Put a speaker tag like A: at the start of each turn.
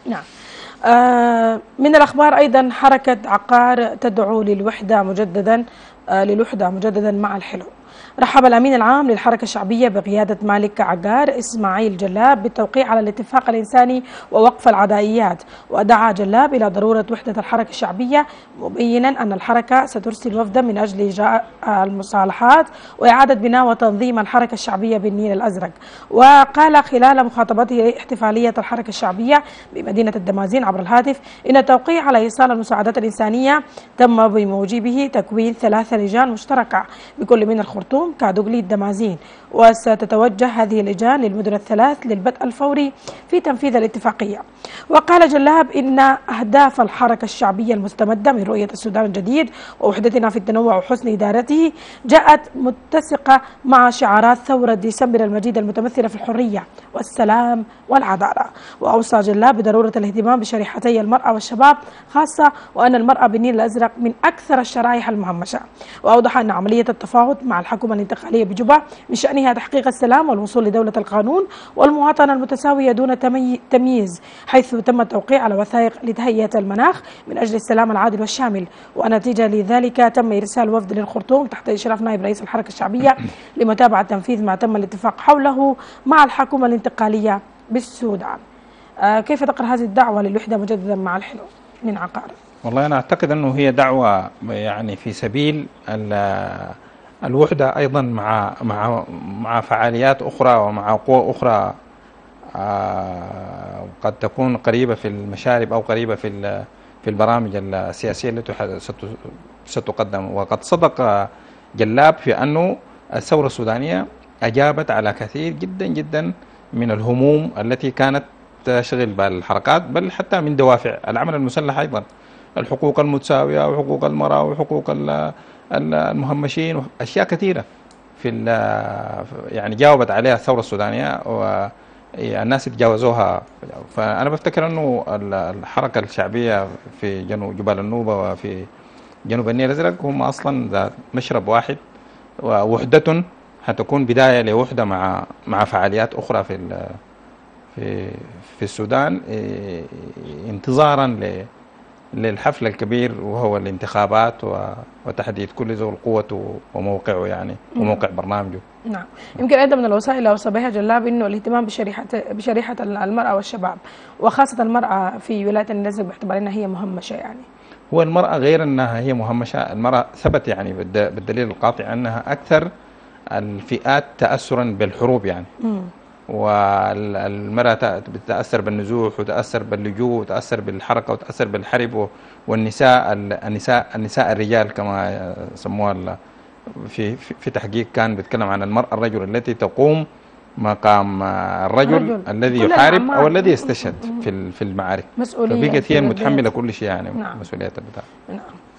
A: نعم. من الأخبار أيضا حركة عقار تدعو للوحدة مجددا مع الحلو. رحب الأمين العام للحركة الشعبية بقيادة مالك عقار إسماعيل جلاب بالتوقيع على الاتفاق الإنساني ووقف العدائيات، ودعا جلاب إلى ضرورة وحدة الحركة الشعبية، مبينا أن الحركة سترسل وفدا من أجل إجراء المصالحات وإعادة بناء وتنظيم الحركة الشعبية بالنيل الأزرق. وقال خلال مخاطبته احتفالية الحركة الشعبية بمدينة الدمازين عبر الهاتف إن التوقيع على إيصال المساعدات الإنسانية تم بموجبه تكوين 3 لجان مشتركة بكل من الخرطوم، كادوغلي، الدمازين، وستتوجه هذه اللجان للمدن الثلاث للبدء الفوري في تنفيذ الاتفاقية. وقال جلاب إن أهداف الحركة الشعبية المستمدة من رؤية السودان الجديد ووحدتنا في التنوع وحسن إدارته جاءت متسقة مع شعارات ثورة ديسمبر المجيد المتمثلة في الحرية والسلام والعدالة. وأوصى جلاب بضرورة الاهتمام بشريحتي المرأة والشباب خاصة، وأن المرأة بالنيل الأزرق من أكثر الشرائح المهمشة. وأوضح أن عملية التفاوض مع الحكومة الانتقالية بجوبا من شأنها تحقيق السلام والوصول لدولة القانون والمواطنة المتساوية دون تمييز، حيث تم التوقيع على وثائق لتهيئة المناخ من أجل السلام العادل والشامل. ونتيجة لذلك تم إرسال وفد للخرطوم تحت إشراف نائب رئيس الحركة الشعبية لمتابعة تنفيذ ما تم الاتفاق حوله مع الحكومة الانتقالية بالسودان. كيف تقرأ هذه الدعوة للوحدة مجددا مع الحلو من عقار؟
B: والله أنا أعتقد أنه هي دعوة يعني في سبيل الوحدة أيضا مع فعاليات أخرى ومع قوى أخرى قد تكون قريبة في المشارب أو قريبة في البرامج السياسية التي ستقدم. وقد صدق جلاب في أنه الثورة السودانية أجابت على كثير جدا جدا من الهموم التي كانت تشغل بالحركات، بل حتى من دوافع العمل المسلح أيضا، الحقوق المتساوية وحقوق المرأة وحقوق المهمشين، أشياء كثيرة يعني جاوبت عليها الثورة السودانية والناس تجاوزوها. فأنا بفتكر أنه الحركة الشعبية في جنوب جبال النوبة وفي جنوب النيل الأزرق هم أصلا ذات مشرب واحد، ووحدة حتكون بداية لوحدة مع فعاليات أخرى في السودان، انتظارا للحفل الكبير وهو الانتخابات وتحديد كل ذو القوة وموقعه يعني وموقع برنامجه.
A: نعم. يمكن أيضا من الوسائل اللي أوصى بها جلاب إنه الاهتمام بشريحة المرأة والشباب، وخاصة المرأة في ولاية النيل الأزرق باعتبار أنها هي مهمشة. يعني
B: هو المرأة غير أنها هي مهمشة، المرأة ثبت يعني بالدليل القاطع أنها أكثر الفئات تأثرا بالحروب يعني. والمرأة تتأثر بالنزوح وتأثر باللجوء وتأثر بالحركة وتأثر بالحرب، والنساء النساء الرجال كما سموها في تحقيق كان بيتكلم عن المرأة الرجل التي تقوم مقام الرجل الذي يحارب أو الذي يستشهد في المعارك، فبقت هي متحملة كل شيء يعني.
A: نعم.
B: مسؤوليتها.
A: نعم.